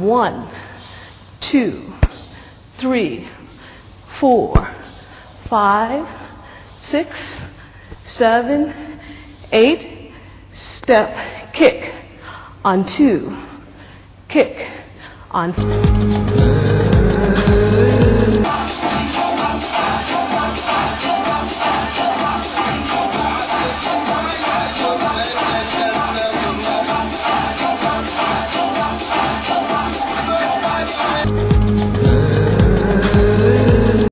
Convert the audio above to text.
1, 2, 3, 4, 5, 6, 7, 8, step, kick, on 2, kick, on